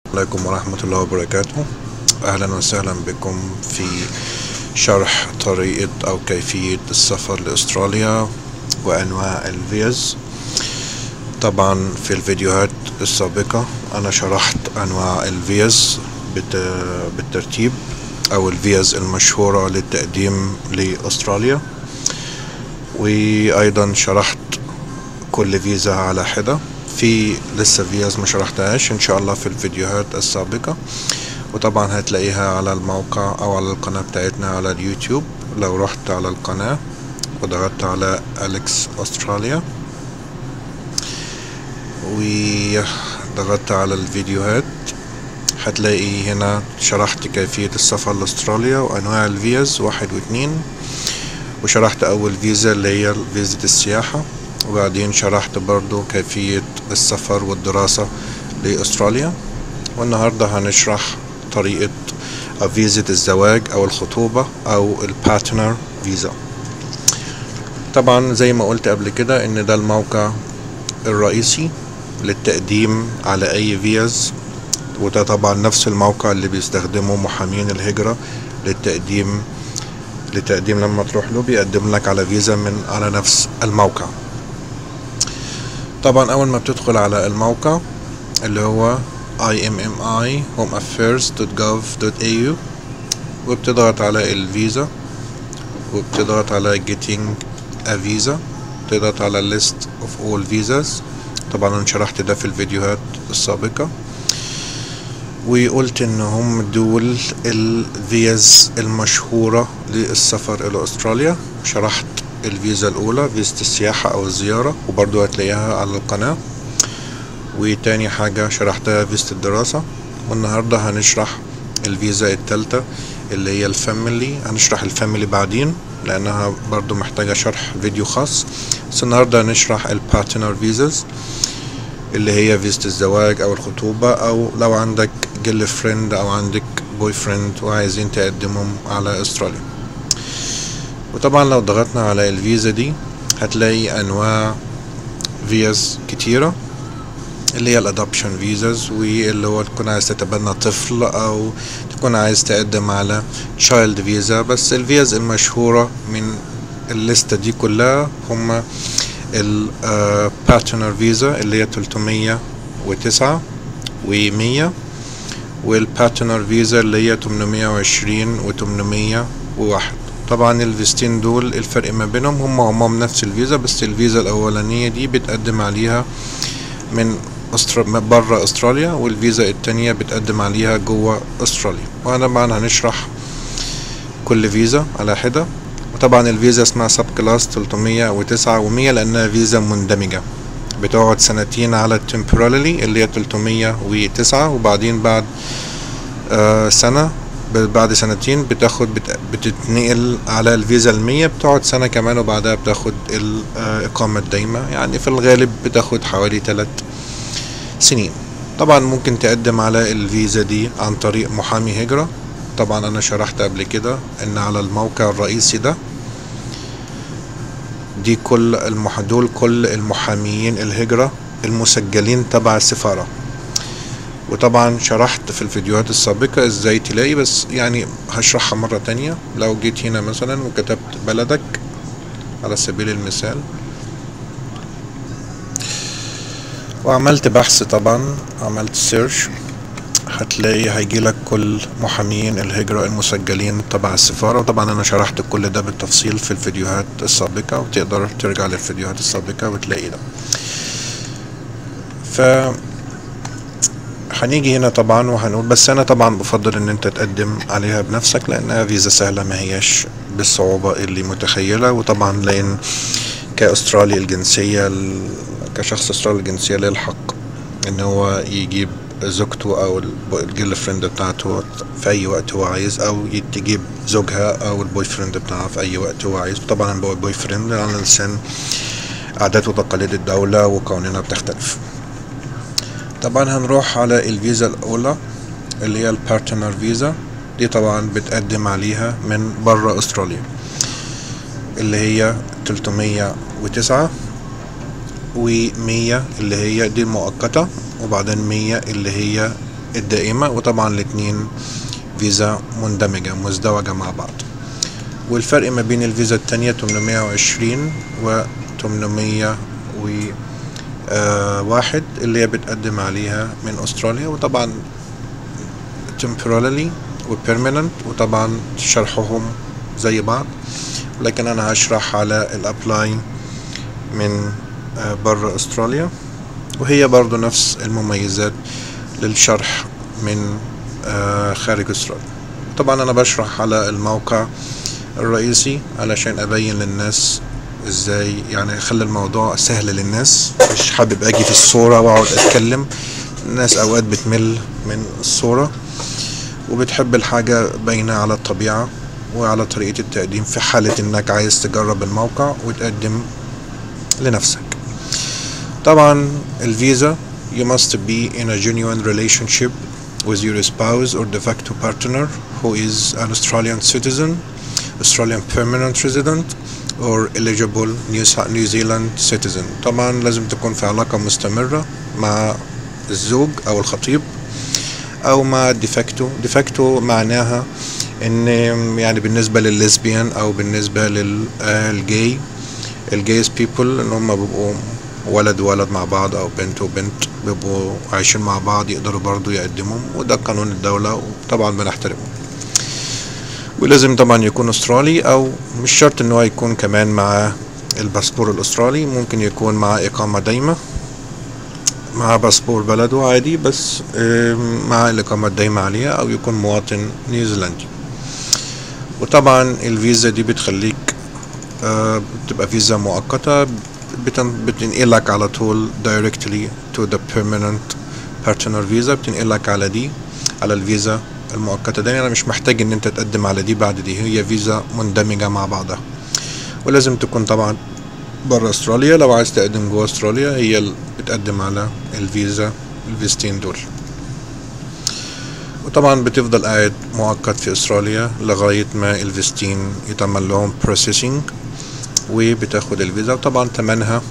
عليكم ورحمة الله وبركاته. أهلا وسهلا بكم في شرح طريقة أو كيفية السفر لأستراليا وأنواع الفيز. طبعا في الفيديوهات السابقة أنا شرحت أنواع الفيز بالترتيب أو الفيز المشهورة للتقديم لأستراليا، وأيضا شرحت كل فيزا على حدة. في لسه فيز ما شرحتهاش ان شاء الله في الفيديوهات السابقة، وطبعا هتلاقيها على الموقع او على القناة بتاعتنا على اليوتيوب. لو رحت على القناة وضغطت على أليكس أستراليا وضغطت على الفيديوهات هتلاقي هنا شرحت كيفية السفر لأستراليا وأنواع الفيز 1 و2، وشرحت أول فيزا اللي هي فيزا السياحة، وبعدين شرحت برضو كيفية السفر والدراسة لأستراليا. والنهاردة هنشرح طريقة فيزا الزواج أو الخطوبة أو البارتنر فيزا. طبعا زي ما قلت قبل كده إن ده الموقع الرئيسي للتقديم على أي فيز، وده طبعا نفس الموقع اللي بيستخدمه محامين الهجرة للتقديم لما تروح له بيقدم لك على فيزا من على نفس الموقع. طبعا اول ما بتدخل على الموقع اللي هو immi.homeaffairs.gov.au وبتضغط على الفيزا وبتضغط على getting a visa، بتضغط على list of all visas. طبعا انا شرحت ده في الفيديوهات السابقة وقلت ان هم دول الفيز المشهورة للسفر الى استراليا. شرحت الفيزا الاولى فيزا السياحة او الزيارة وبرضو هتلاقيها على القناة، وتاني حاجة شرحتها فيزا الدراسة. والنهاردة هنشرح الفيزا التالتة اللي هي الفاميلي. هنشرح الفاميلي بعدين لانها برضو محتاجة شرح فيديو خاص، بس النهاردة هنشرح البارتنر فيزاز اللي هي فيزا الزواج او الخطوبة، او لو عندك جيرل فريند او عندك بوي فريند وعايزين تقدمهم على استراليا. وطبعا لو ضغطنا على الفيزا دي هتلاقي انواع فيز كتيرة اللي هي الادوبشن فيزاز، واللي هو تكون عايز تتبنى طفل او تكون عايز تقدم على تشايلد فيزا. بس الفيز المشهورة من الليستة دي كلها هما البارتنر فيزا اللي هي 309 و100، والبارتنر فيزا اللي هي 820 و801. طبعا الفيزتين دول الفرق ما بينهم هم نفس الفيزا، بس الفيزا الاولانية دي بتقدم عليها من برا استراليا، والفيزا التانية بتقدم عليها جوه استراليا. وانا طبعا هنشرح كل فيزا على حدة. وطبعا الفيزا اسمها سب كلاس 309 و100 لانها فيزا مندمجة، بتقعد سنتين على التمبورالي اللي هي 309، وبعدين بعد سنة بعد سنتين بتتنقل على الفيزا 100، بتقعد سنة كمان وبعدها بتاخد الإقامة الدايمة. يعني في الغالب بتاخد حوالي 3 سنين. طبعا ممكن تقدم على الفيزا دي عن طريق محامي هجرة. طبعا أنا شرحت قبل كده إن على الموقع الرئيسي ده دي كل المحاميين الهجرة المسجلين تبع السفارة. وطبعا شرحت في الفيديوهات السابقة ازاي تلاقي، بس يعني هشرحها مرة تانية. لو جيت هنا مثلا وكتبت بلدك على سبيل المثال وعملت بحث، طبعا عملت سيرش، هتلاقي هيجيلك كل محامين الهجرة المسجلين تبع السفارة. وطبعا انا شرحت كل ده بالتفصيل في الفيديوهات السابقة، وتقدر ترجع للفيديوهات السابقة وتلاقي ده. هنيجي هنا طبعا وهنقول، بس انا طبعا بفضل ان انت تقدم عليها بنفسك لانها فيزا سهلة ما هياش بالصعوبة اللي متخيلة. وطبعا لان كاسترالي الجنسية كشخص استرالي الجنسية ليه الحق ان هو يجيب زوجته او الجيرل فريند بتاعته في اي وقت هو عايز، او تجيب زوجها او البوي فريند بتاعها في اي وقت هو عايز. طبعا البوي فريند على لسان عادات وتقاليد الدولة وقوانينها بتختلف. طبعا هنروح على الفيزا الاولى اللي هي البارتنر فيزا. دي طبعا بتقدم عليها من برا استراليا اللي هي 309 و100 اللي هي دي المؤقتة، وبعدين 100 اللي هي الدائمة، وطبعا الاتنين فيزا مندمجة مزدوجة مع بعض. والفرق ما بين الفيزا التانية 820 و 801 اللي هي بتقدم عليها من أستراليا، وطبعا temporarily و permanent، وطبعا شرحهم زي بعض، لكن أنا هشرح على الأبلاي من برا أستراليا، وهي برضو نفس المميزات للشرح من خارج أستراليا. طبعا أنا بشرح على الموقع الرئيسي علشان أبين للناس ازاي، يعني اخلي الموضوع سهل للناس، مش حابب اجي في الصورة واقعد اتكلم. الناس اوقات بتمل من الصورة وبتحب الحاجة باينة على الطبيعة وعلى طريقة التقديم، في حالة انك عايز تجرب الموقع وتقدم لنفسك. طبعا الفيزا you must be in a genuine relationship with your spouse or de facto partner who is an Australian citizen, Australian permanent resident or eligible New Zealand citizen. طبعا لازم تكون في علاقة مستمرة مع الزوج أو الخطيب أو مع ديفاكتو معناها إن يعني بالنسبة للليزبيان أو بالنسبة للجاي الجايز بيبل إن هم بيبقوا ولد وولد مع بعض أو بنت وبنت بيبقوا عايشين مع بعض، يقدروا برضو يقدموا، وده قانون الدولة وطبعا بنحترمه. ولازم طبعا يكون استرالي، او مش شرط ان هو يكون كمان مع الباسبور الاسترالي، ممكن يكون مع اقامة دايمة مع باسبور بلده عادي، بس مع الاقامة الدايمة عليها، او يكون مواطن نيوزيلندي. وطبعا الفيزا دي بتخليك بتبقى فيزا مؤقتة، بتنقلك على طول directly to the permanent partner visa، بتنقلك على دي، على الفيزا المؤقتة دي. انا مش محتاج ان انت تقدم على دي بعد دي، هي فيزا مندمجة مع بعضها. ولازم تكون طبعا برا استراليا، لو عايز تقدم جوا استراليا هي بتقدم على الفيزتين دول. وطبعا بتفضل قاعد مؤقت في استراليا لغاية ما الفيزتين يتعمل لهم processing وبتاخد الفيزا. وطبعا تمنها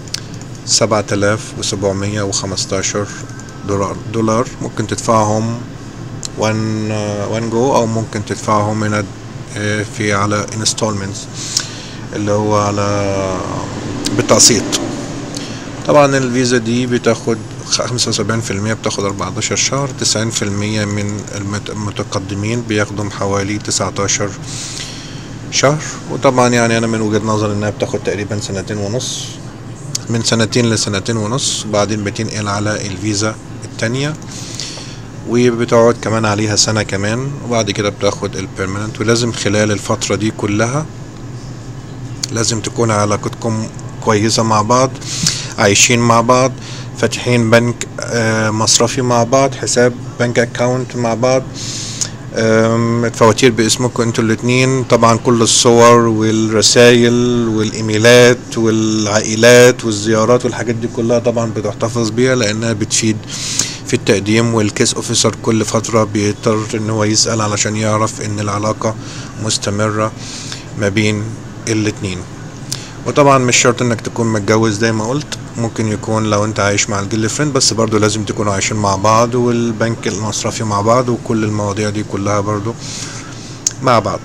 7715 دولار، ممكن تدفعهم وان جو، او ممكن تدفعهم من في على انستولمنتس اللي هو على بالتقسيط. طبعا الفيزا دي بتاخد 75% بتاخد 14 شهر، 90% من المتقدمين بياخدوا حوالي 19 شهر. وطبعا يعني انا من وجهة نظري انها بتاخد تقريبا 2.5 سنين، من 2 ل2.5 سنين، وبعدين بتنقل على الفيزا التانية وبتقعد كمان عليها سنة كمان، وبعد كده بتاخد البيرمننت. ولازم خلال الفترة دي كلها لازم تكون علاقتكم كويسة مع بعض، عايشين مع بعض، فاتحين بنك مصرفي مع بعض، حساب بنك اكاونت مع بعض، الفواتير باسمكم انتوا الاتنين. طبعا كل الصور والرسائل والايميلات والعائلات والزيارات والحاجات دي كلها طبعا بتحتفظ بيها، لانها بتفيد في التقديم. والكيس اوفيسر كل فترة بيضطر ان هو يسأل علشان يعرف ان العلاقة مستمرة ما بين الاتنين. وطبعا مش شرط انك تكون متجوز زي ما قلت، ممكن يكون لو انت عايش مع الجيرل فريند، بس برضو لازم تكونوا عايشين مع بعض والبنك المصرفي مع بعض وكل المواضيع دي كلها برضو مع بعض.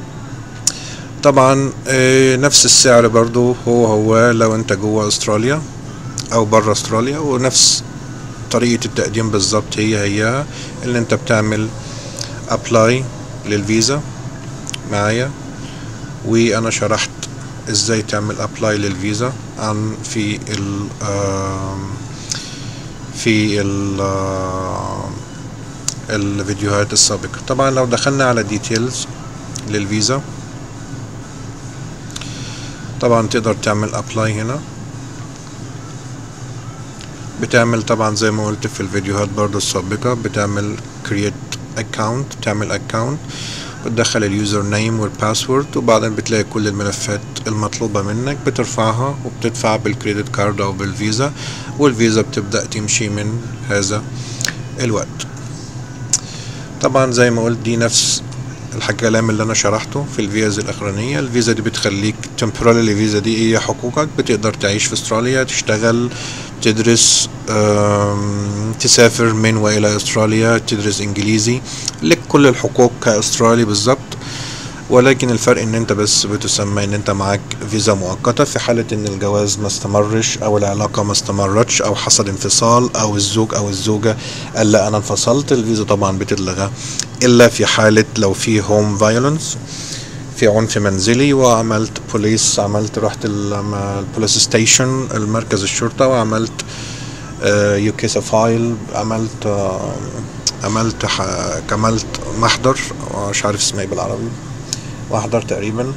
طبعا نفس السعر برضو هو لو انت جوه استراليا او برا استراليا، ونفس طريقة التقديم بالظبط هي اللي انت بتعمل ابلاي للفيزا معايا. وانا شرحت ازاي تعمل ابلاي للفيزا عن في الفيديوهات السابقة. طبعا لو دخلنا على ديتيلز للفيزا، طبعا تقدر تعمل ابلاي هنا، بتعمل طبعا زي ما قلت في الفيديوهات برضو السابقة، بتعمل create account، تعمل account بتدخل اليوزر نيم والباسورد، وبعدين بتلاقي كل الملفات المطلوبة منك بترفعها وبتدفع بالكريدت كارد او بالفيزا، والفيزا بتبدأ تمشي من هذا الوقت. طبعا زي ما قلت دي نفس الكلام اللي انا شرحته في الفيزا الاخرانية. الفيزا دي بتخليك temporarily، الفيزا دي هي حقوقك، بتقدر تعيش في استراليا، تشتغل، تدرس، تسافر من وإلى أستراليا، تدرس إنجليزي، لك كل الحقوق كأسترالي بالظبط. ولكن الفرق ان انت بس بتسمى ان انت معاك فيزا مؤقتة في حالة ان الجواز ما استمرش او العلاقة ما استمرتش او حصل انفصال او الزوج او الزوجة قال لا انا انفصلت، الفيزا طبعا بتتلغى الا في حالة لو في هوم فايولنس، في عنف منزلي، وعملت بوليس، رحت البوليس ستيشن المركز الشرطة، وعملت يوكيسا فايل، عملت محضر، مش عارف اسمه ايه بالعربي، محضر تقريبا،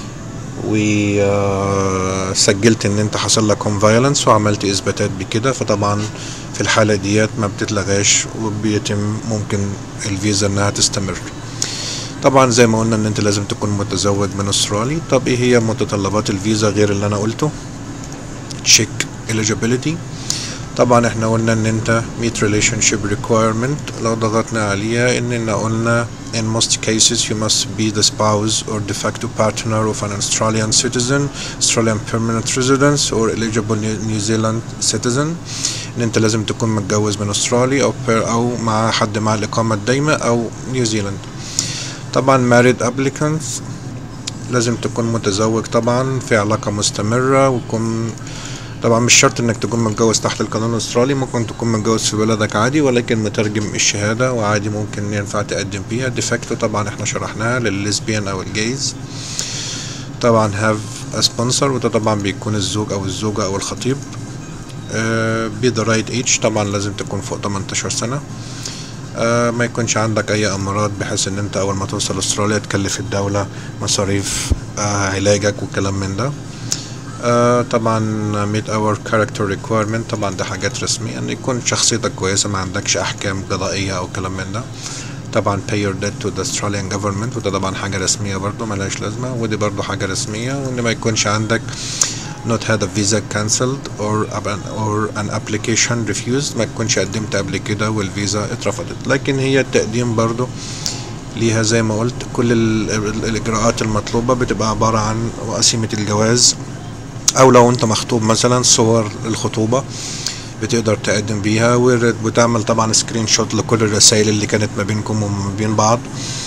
وسجلت ان انت حصل لك هوم فايولنس وعملت اثباتات بكده. فطبعا في الحالة ديت ما بتتلغاش وبيتم ممكن الفيزا انها تستمر. طبعا زي ما قلنا ان انت لازم تكون متزوج من استرالي. طب ايه هي متطلبات الفيزا غير اللي انا قلته؟ تشيك eligibility. طبعا احنا قلنا ان انت meet relationship requirement، لو ضغطنا عليها اننا قلنا in most cases you must be the spouse or de facto partner of an Australian citizen, Australian permanent residence or eligible New Zealand citizen. ان انت لازم تكون متجوز من استرالي او مع حد مع الاقامة الدايمة او نيوزيلاند. طبعا married applicants لازم تكون متزوج طبعا في علاقة مستمرة، ويكون طبعا مش شرط انك تكون متجوز تحت القانون الاسترالي، ممكن تكون متجوز في بلدك عادي ولكن مترجم الشهادة وعادي ممكن ينفع تقدم فيها. ديفاكتو طبعا احنا شرحناها للليزبيان او الجيز. طبعا have a sponsor، وده طبعا بيكون الزوج او الزوجة او الخطيب. be the right age، طبعا لازم تكون فوق 18 سنة. ما يكونش عندك اي امراض بحيث ان انت اول ما توصل استراليا تكلف الدولة مصاريف علاجك وكلام من ده. طبعا meet our character requirement، طبعا ده حاجات رسمية ان يكون شخصيتك كويسة، ما عندكش احكام قضائية او كلام من ده. طبعا pay your debt to the Australian government، وده طبعا حاجة رسمية برضو ملهاش لازمة، ودي برضو حاجة رسمية. وان ما يكونش عندك not had a visa cancelled or an application refused، ما تكونش قدمت قبل كده والفيزا اترفضت. لكن هي التقديم برضو ليها زي ما قلت كل الاجراءات المطلوبة بتبقى عبارة عن وقسيمة الجواز، او لو انت مخطوب مثلا صور الخطوبة بتقدر تقدم بيها، وبتعمل طبعا سكرين شوت لكل الرسائل اللي كانت ما بينكم وما بين بعض.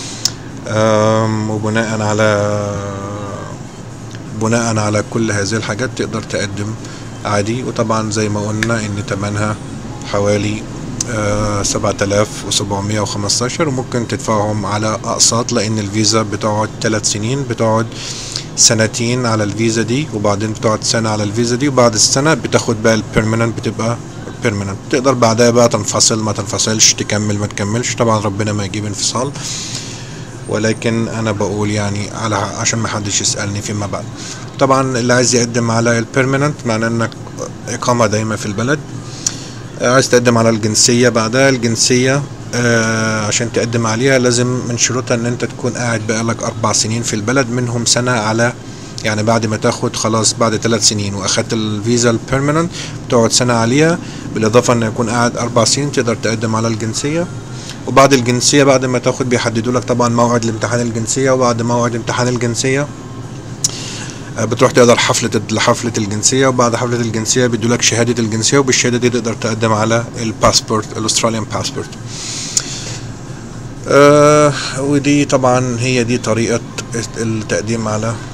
وبناء على كل هذه الحاجات تقدر تقدم عادي. وطبعا زي ما قلنا ان تمنها حوالي 7715، وممكن تدفعهم على اقساط لان الفيزا بتقعد 3 سنين، بتقعد سنتين على الفيزا دي وبعدين بتقعد سنة على الفيزا دي، وبعد السنة بتاخد بقى البيرمننت، بتبقى بيرمننت. تقدر بعدها بقى تنفصل ما تنفصلش، تكمل ما تكملش، طبعا ربنا ما يجيب انفصال، ولكن انا بقول يعني عشان ما حدش يسألني فيما بعد. طبعا اللي عايز يقدم على البيرمننت معناه انك اقامة دايمة في البلد. عايز تقدم على الجنسية بعدها، الجنسية عشان تقدم عليها لازم من شروطها ان انت تكون قاعد بقالك 4 سنين في البلد، منهم سنة على يعني بعد ما تاخد خلاص بعد 3 سنين واخدت الفيزا البيرمننت تقعد سنة عليها، بالاضافة ان يكون قاعد 4 سنين تقدر تقدم على الجنسية. وبعد الجنسية بعد ما تاخد بيحددوا لك طبعا موعد لامتحان الجنسية، وبعد موعد امتحان الجنسية بتروح تقدر حفلة الجنسية، وبعد حفلة الجنسية بيدوا لك شهادة الجنسية، وبالشهادة دي تقدر تقدم على الباسبورت الاستراليان باسبورت. ودي طبعا هي دي طريقة التقديم على